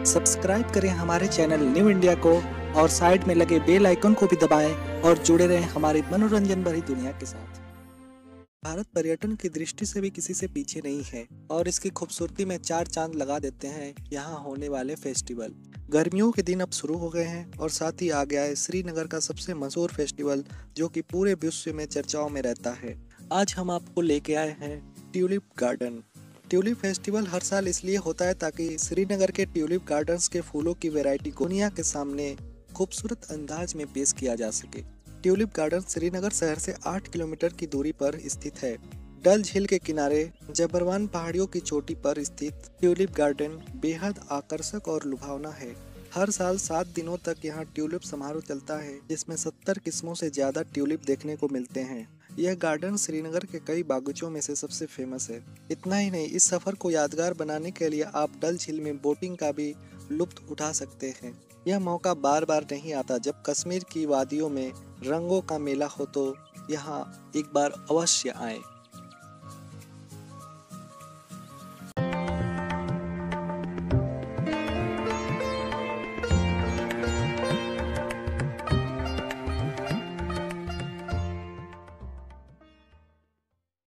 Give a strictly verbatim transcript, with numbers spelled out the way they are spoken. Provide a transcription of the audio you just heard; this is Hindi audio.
सब्सक्राइब करें हमारे चैनल न्यू इंडिया को और साइड में लगे बेल आइकन को भी दबाएं और जुड़े रहें हमारी मनोरंजन भरी दुनिया के साथ। भारत पर्यटन की दृष्टि से भी किसी से पीछे नहीं है और इसकी खूबसूरती में चार चांद लगा देते हैं यहाँ होने वाले फेस्टिवल। गर्मियों के दिन अब शुरू हो गए हैं और साथ ही आ गया है श्रीनगर का सबसे मशहूर फेस्टिवल जो कि पूरे विश्व में चर्चाओं में रहता है। आज हम आपको लेके आए हैं ट्यूलिप गार्डन। ट्यूलिप फेस्टिवल हर साल इसलिए होता है ताकि श्रीनगर के ट्यूलिप गार्डन्स के फूलों की वैरायटी को दुनिया के सामने खूबसूरत अंदाज में पेश किया जा सके। ट्यूलिप गार्डन श्रीनगर शहर से आठ किलोमीटर की दूरी पर स्थित है। डल झील के किनारे जबरवान पहाड़ियों की चोटी पर स्थित ट्यूलिप गार्डन बेहद आकर्षक और लुभावना है। हर साल सात दिनों तक यहाँ ट्यूलिप समारोह चलता है जिसमें सत्तर किस्मों से ज्यादा ट्यूलिप देखने को मिलते हैं। यह गार्डन श्रीनगर के कई बागीचों में से सबसे फेमस है। इतना ही नहीं, इस सफर को यादगार बनाने के लिए आप डल झील में बोटिंग का भी लुत्फ उठा सकते हैं। यह मौका बार बार नहीं आता। जब कश्मीर की वादियों में रंगों का मेला हो तो यहाँ एक बार अवश्य आएं।